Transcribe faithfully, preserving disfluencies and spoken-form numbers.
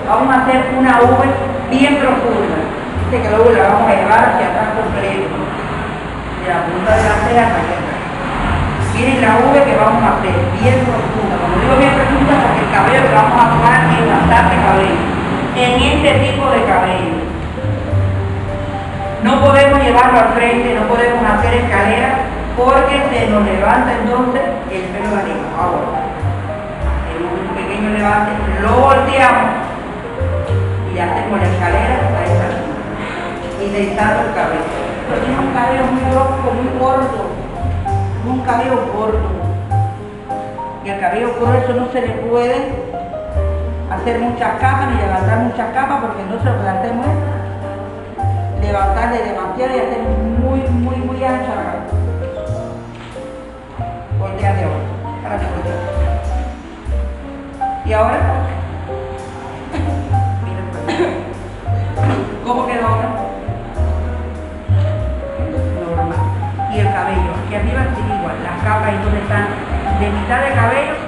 vamos a hacer una V bien profunda. Dice que luego la vamos a llevar hacia atrás completo, de la punta de la ceja hasta aquí atrás. Miren la V que vamos a hacer bien profunda. Como digo bien profunda porque el cabello que vamos a tomar es bastante cabello. En este tipo de cabello. No podemos llevarlo al frente, no podemos hacer escalera porque se nos levanta entonces el pelo de arriba. Ahora, en un pequeño levante, lo volteamos y hacemos la escalera a esta altura. Y deitando el cabello. Pero tiene un cabello muy rojo, muy corto. Un cabello corto. Y al cabello grueso no se le puede hacer muchas capas ni levantar muchas capas porque entonces lo que hacemos es levantarle demasiado y hacer muy, muy, muy ancha la cabeza. Volteate ahora, para que voltee. Y ahora, mira, ¿cómo quedó ahora? Normal. Y el cabello, aquí arriba sigue igual, las capas ahí donde están de mitad de cabello